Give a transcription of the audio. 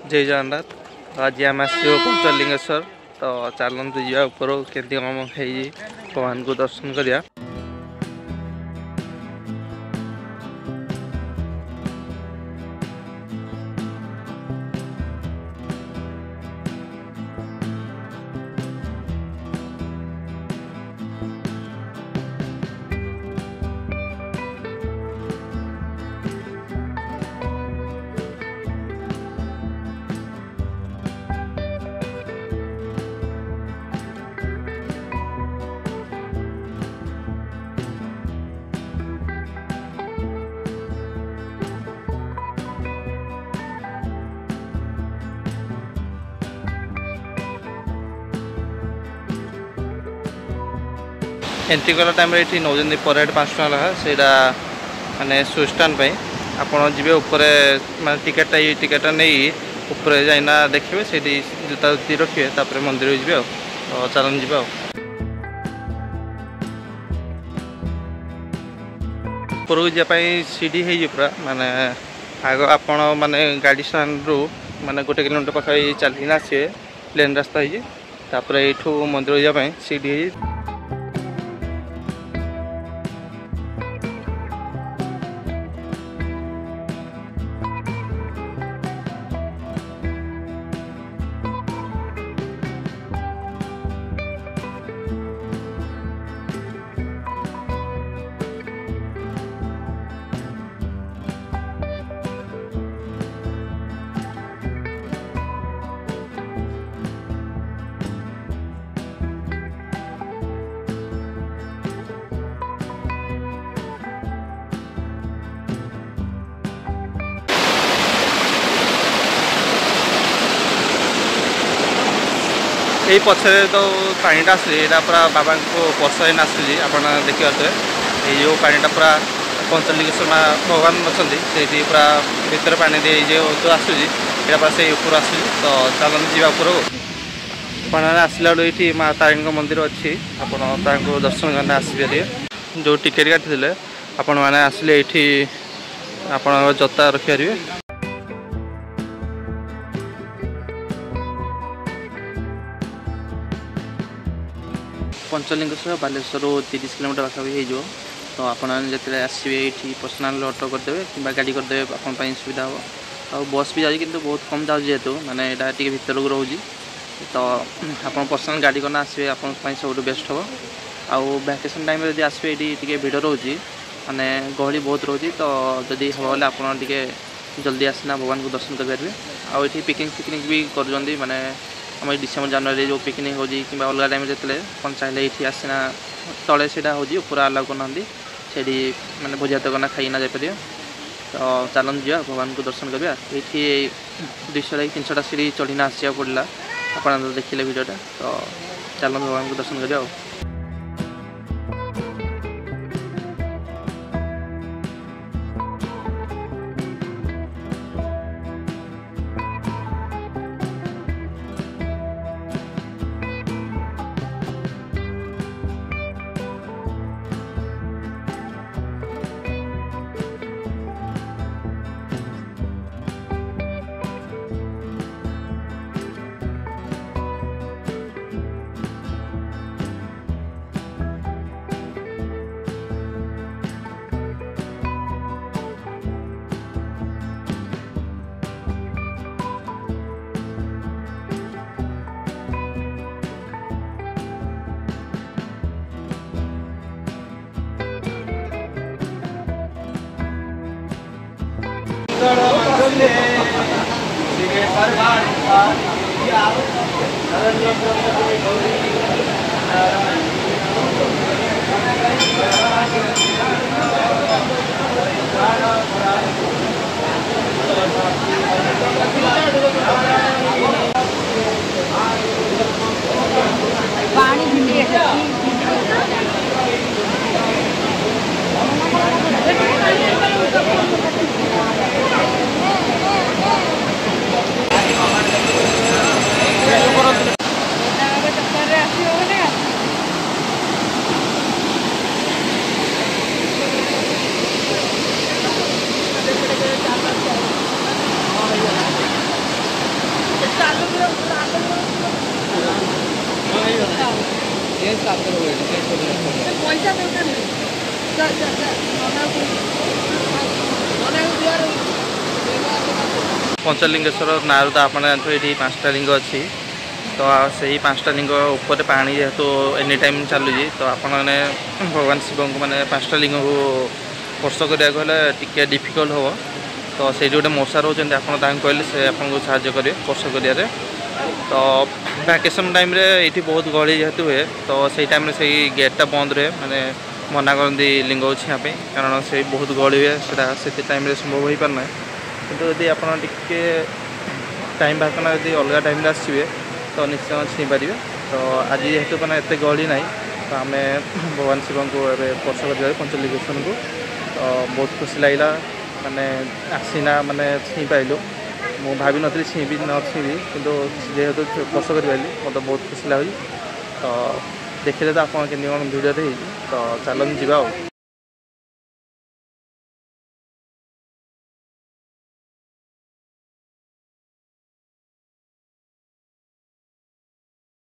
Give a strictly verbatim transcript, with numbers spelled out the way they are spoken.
जय जगन्नाथ। आज आम आस पंचलिंगेश्वर तो चलते जा ऊपर केमती कम भगवान को दर्शन करिया। एंट्री कला टाइम ये नौ पर हेड पाँच टाँह लगा से मानने सुस्टान आपड़ जी उपर मैं टिकेटा ये टिकेटा नहीं ऊपर जाइना देखिए से जूता जुती रखिए तापर मंदिर जी तो चलन जी ऊपर को जापाई सीढ़ी है पूरा माने आग आपण माने गाड़ी स्टैंड रु माने गोटे किलोमीटर पाखा चलना आसे प्लेन रास्ता है यू मंदिर जापाई सीढ़ी है। यही पछे तो पानीटा आसा पूरा बाबा को पशाइन आसूँ आप देखिए ये जो पानीटा पूरा पंचलिंगेश्वर भगवान अच्छा से पूरा भितर पानी दे जो आसूँ ये पूरा से ऊपर आसूँ तो चलते जावा ऊपर पाने आसला ये माँ तारिणी मंदिर अच्छी आप दर्शन करने आसपे जो टिकेट काटी आपण मैंने आसिले ये आप जता रखिपारे। पंचलिंगेश्वर बालेश्वर तीस किलोमीटर पाखापी हो तो आपते आसवे ये पर्सनाल ऑटो करदे कि गाड़ी करदे आपन सुविधा हो और बस भी जाए कि बहुत कम जाऊँ जेहेतु माने यहाँ टी भर को रोज तो आप पर्सनाल गाड़ी करना आसवे आप सब बेस्ट हम आउ वैकेशन टाइम जब आसवे ये भिड़ रोज माने गहली बहुत रोज तो जदि हम आपे जल्दी आसना भगवान को दर्शन करेंगे आउ ये पिकनिक फिकनिक भी कर माने आम डिसेम्बर जनवरी जो पिकनिक हो कि अलग टाइम जो कौन चाहिए ये आसना तले से ऊपर आलाउ करना से मैंने भोजी भात करना खाईना जापर तो चलन जा भगवान को दर्शन करवा। ये दुईश तीन सौ सीढ़ी चढ़ीना आसा पड़ा आप देखिले भिडियोटा तो चलन भगवान को दर्शन करवा। पंचलिंगेश्वर नारू तो आपने जानते ये पांचटा लिंग अच्छी तो से पांचटा लिंग ऊपर पानी जेहेतु एनी टाइम चलुची तो आपने भगवान शिव को मैंने पांचटा लिंग को स्पर्श करा टे डिफिकल्ट हम तो से गोटे मशा रोचे आप कहले से आपको साहाଯ୍य करेंगे स्पर्श कर तो वैकेशन टाइम रे ये बहुत गहली जेहेतु हुए तो से टाइम से गेटा बंद रहे माने मना करती लिंग छापी कारण से बहुत गहली हुए से टाइम संभव हो पारना किंतु यदि आप टाइम बाहर करना यदि अलग टाइम आसवे तो निश्चय छीं पारे तो आज जेहेतु मैंने एत गहली ना तो आम भगवान शिव को स्पर्श कर पंचलिंगेश्वर को तो बहुत खुशी लगे माने आसीना माने छीं पाइलु मु भावी नी छीबी न छीबी किंतु जेहेतु स्पर्श कर पारि मतलब बहुत खुशी लगे तो देखिले तो आप भिडियो तो चलन जा।